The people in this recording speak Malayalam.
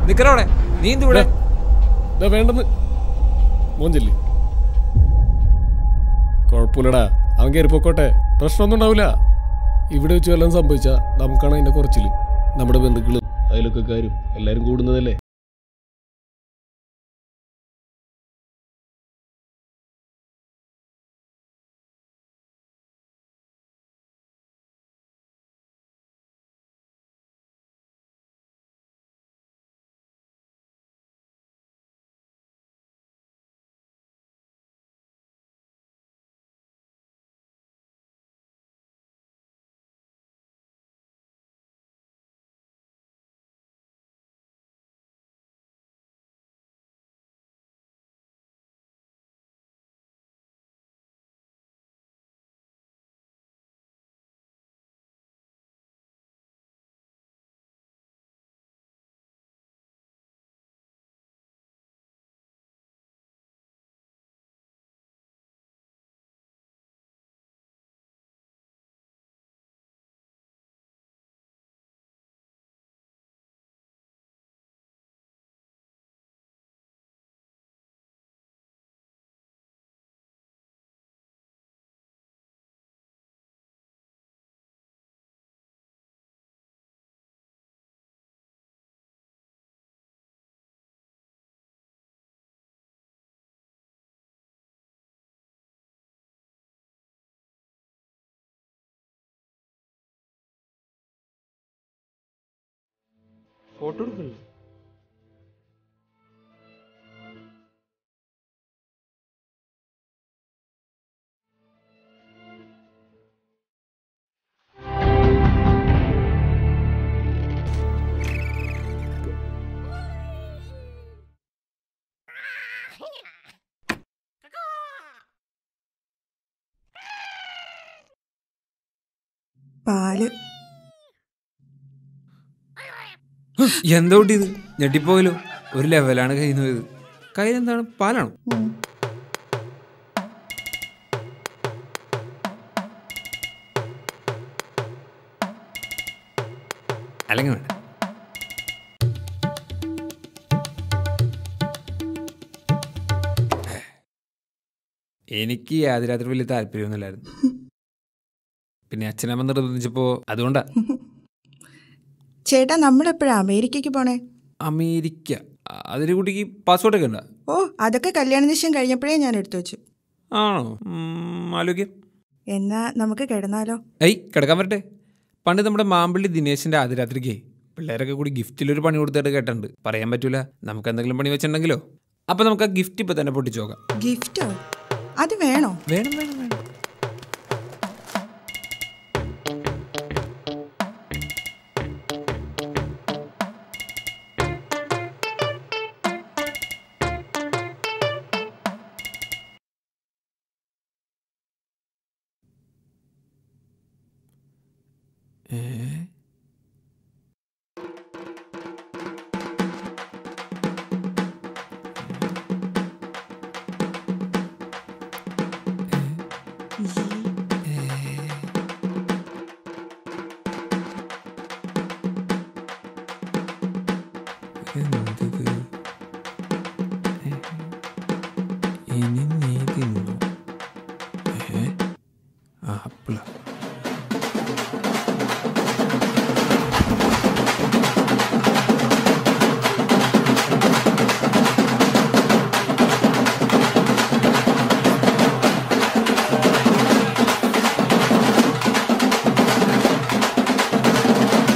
നിക്കറോടെ നീ എന്തുവിടെ വേണ്ടെന്ന് മോൻ ചെല്ലി. കുഴപ്പമില്ലടാ, അവൻ കയറി പൊക്കോട്ടെ, പ്രശ്നമൊന്നും ഉണ്ടാവില്ല. ഇവിടെ വെച്ച് വല്ലതും സംഭവിച്ചാൽ നമുക്കാണ് അതിന്റെ കുറച്ചില്. നമ്മുടെ ബന്ധുക്കളും അയലൊക്കെക്കാരും എല്ലാരും കൂടുന്നതല്ലേ. ഫോട്ടോ എടുക്കല്ലേ? പാല് എന്താ ഇത് ഞെട്ടിപ്പോയല്ലോ. ഒരു ലെവലാണ് കയ്യിൽ നിന്ന് പോയത്. കയ്യിൽ എന്താണ്? പാലാണോ? അല്ലെങ്കിൽ വേണ്ട. എനിക്ക് ആദ്യ രാത്രി വലിയ താല്പര്യമൊന്നുമില്ലായിരുന്നു. പിന്നെ അച്ഛനമ്മ നിർബന്ധിച്ചപ്പോ അതുകൊണ്ടാ. ചേട്ടാ, നമ്മളെപ്പോഴാ അമേരിക്കക്ക് പോണേ? അമേരിക്ക? അതിന് കുട്ടിക്ക് പാസ്പോർട്ട് ഒക്കെ ഉണ്ടോ? ഓ, അതൊക്കെ കല്യാണ നിശ്ചയം കഴിഞ്ഞപ്പോഴേ ഞാൻ എടുത്തു വെച്ചു. ആണോ? ആലോചിക്കാം. എന്നാ നമുക്ക് കിടന്നാലോ? കിടക്കാൻ പറ്റേ. പണ്ട് നമ്മുടെ മാമ്പള്ളി ദിനേശിന്റെ ആദ്യ രാത്രിക്ക് പിള്ളേരൊക്കെ കൂടി ഗിഫ്റ്റിലൊരു പണി കൊടുത്തിട്ട് കേട്ടിട്ടുണ്ട്. പറയാൻ പറ്റൂല, നമുക്ക് എന്തെങ്കിലും പണി വെച്ചിട്ടുണ്ടെങ്കിലോ. അപ്പൊ നമുക്ക് ആ ഗിഫ്റ്റ് ഇപ്പൊ തന്നെ പൊട്ടിച്ചു നോക്കാം. ഗിഫ്റ്റോ? അത് വേണോ? വേണം വേണം വേണം. എന്തത്?